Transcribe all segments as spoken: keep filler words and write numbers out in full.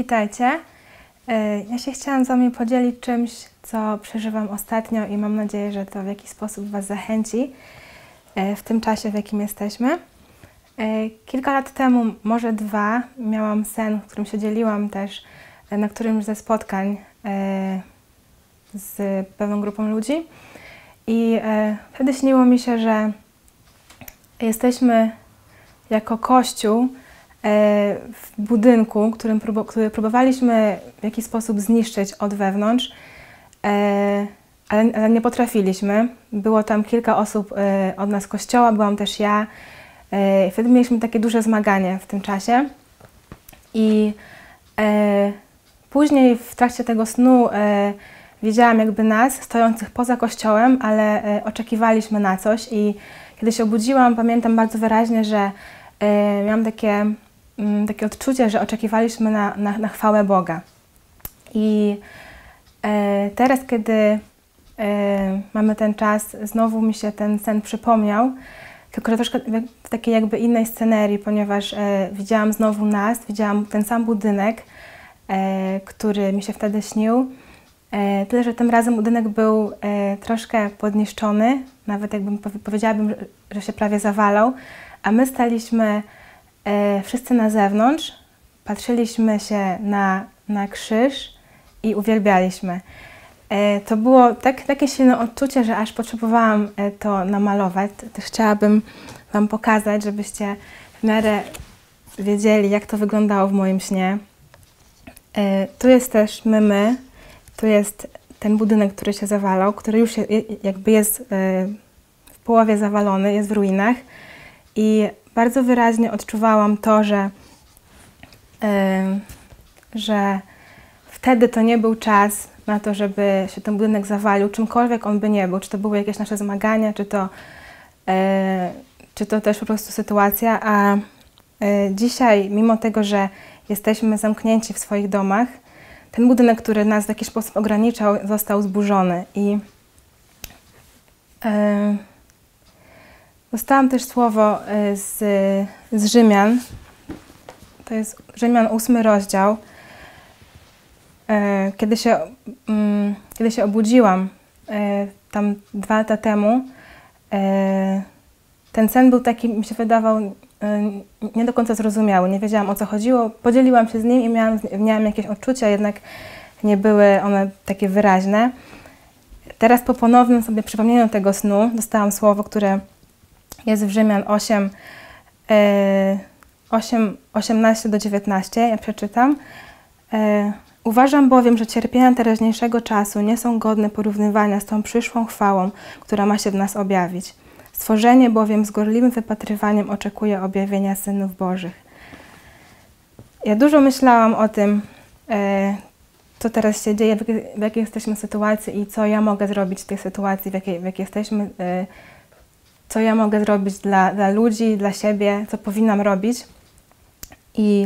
Witajcie. Ja się chciałam z Wami podzielić czymś, co przeżywam ostatnio i mam nadzieję, że to w jakiś sposób Was zachęci w tym czasie, w jakim jesteśmy. Kilka lat temu, może dwa, miałam sen, w którym się dzieliłam też na którymś ze spotkań z pewną grupą ludzi. I wtedy śniło mi się, że jesteśmy jako Kościół w budynku, którym próbu który próbowaliśmy w jakiś sposób zniszczyć od wewnątrz, ale, ale nie potrafiliśmy. Było tam kilka osób od nas z kościoła, byłam też ja. I wtedy mieliśmy takie duże zmaganie w tym czasie. I później w trakcie tego snu widziałam jakby nas stojących poza kościołem, ale oczekiwaliśmy na coś. I kiedy się obudziłam, pamiętam bardzo wyraźnie, że miałam takie, takie odczucie, że oczekiwaliśmy na, na, na chwałę Boga. I teraz, kiedy mamy ten czas, znowu mi się ten sen przypomniał, tylko że troszkę w takiej jakby innej scenerii, ponieważ widziałam znowu nas, widziałam ten sam budynek, który mi się wtedy śnił. Tyle, że tym razem budynek był troszkę podniszczony, nawet jakbym powiedziałabym, że się prawie zawalał, a my staliśmy wszyscy na zewnątrz, patrzyliśmy się na, na krzyż i uwielbialiśmy. To było tak, takie silne odczucie, że aż potrzebowałam to namalować. Też chciałabym Wam pokazać, żebyście w miarę wiedzieli, jak to wyglądało w moim śnie. Tu jesteśmy my, tu jest ten budynek, który się zawalał, który już jakby jest w połowie zawalony, jest w ruinach. I bardzo wyraźnie odczuwałam to, że, że wtedy to nie był czas na to, żeby się ten budynek zawalił, czymkolwiek on by nie był, czy to były jakieś nasze zmagania, czy to, czy to też po prostu sytuacja, a dzisiaj, mimo tego, że jesteśmy zamknięci w swoich domach, ten budynek, który nas w jakiś sposób ograniczał, został zburzony. I dostałam też słowo z, z Rzymian, to jest Rzymian ósmy rozdział. Kiedy się, kiedy się obudziłam tam dwa lata temu, ten sen był taki, mi się wydawał, nie do końca zrozumiały, nie wiedziałam, o co chodziło. Podzieliłam się z nim i miałam, miałam jakieś odczucia, jednak nie były one takie wyraźne. Teraz po ponownym sobie przypomnieniu tego snu dostałam słowo, które jest w Rzymian osiem, osiem, osiemnaście do dziewiętnastu, ja przeczytam. Uważam bowiem, że cierpienia teraźniejszego czasu nie są godne porównywania z tą przyszłą chwałą, która ma się w nas objawić. Stworzenie bowiem z gorliwym wypatrywaniem oczekuje objawienia synów Bożych. Ja dużo myślałam o tym, co teraz się dzieje, w jakiej jesteśmy sytuacji i co ja mogę zrobić w tej sytuacji, w jakiej, w jakiej jesteśmy, co ja mogę zrobić dla, dla ludzi, dla siebie, co powinnam robić. I,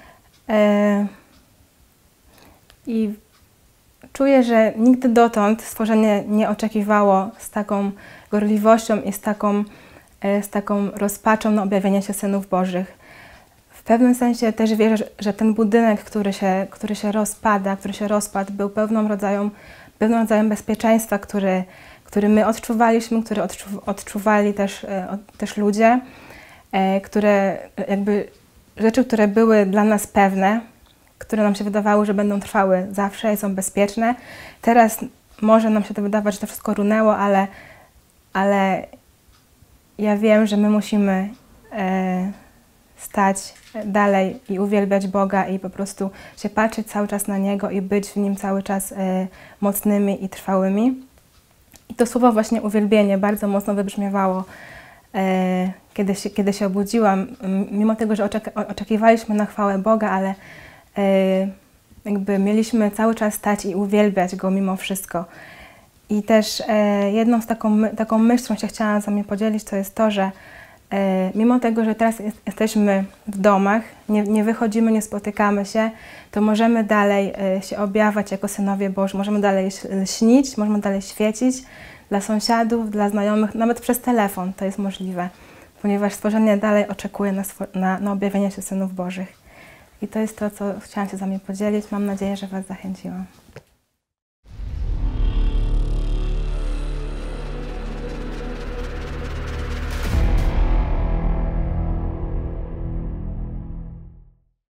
i czuję, że nigdy dotąd stworzenie nie oczekiwało z taką gorliwością i z taką, z taką rozpaczą na objawienie się synów Bożych. W pewnym sensie też wierzę, że, że ten budynek, który się, który się rozpada, który się rozpadł, był pewną rodzajem, pewnym rodzajem bezpieczeństwa, który, który my odczuwaliśmy, który odczu, odczuwali też, też ludzie, które jakby rzeczy, które były dla nas pewne, które nam się wydawały, że będą trwały zawsze i są bezpieczne. Teraz może nam się to wydawać, że to wszystko runęło, ale, ale ja wiem, że my musimy e, stać dalej i uwielbiać Boga i po prostu się patrzeć cały czas na Niego i być w Nim cały czas e, mocnymi i trwałymi. I to słowo właśnie uwielbienie bardzo mocno wybrzmiewało, e, kiedy, się, kiedy się obudziłam. Mimo tego, że oczek oczekiwaliśmy na chwałę Boga, ale jakby mieliśmy cały czas stać i uwielbiać Go mimo wszystko. I też jedną z taką, taką myślą, którą się chciałam z Wami podzielić, to jest to, że mimo tego, że teraz jest, jesteśmy w domach, nie, nie wychodzimy, nie spotykamy się, to możemy dalej się objawiać jako synowie Boży, możemy dalej śnić, możemy dalej świecić dla sąsiadów, dla znajomych, nawet przez telefon to jest możliwe, ponieważ stworzenie dalej oczekuje na, na, na objawienie się synów Bożych. I to jest to, co chciałam się z Wami podzielić. Mam nadzieję, że Was zachęciłam.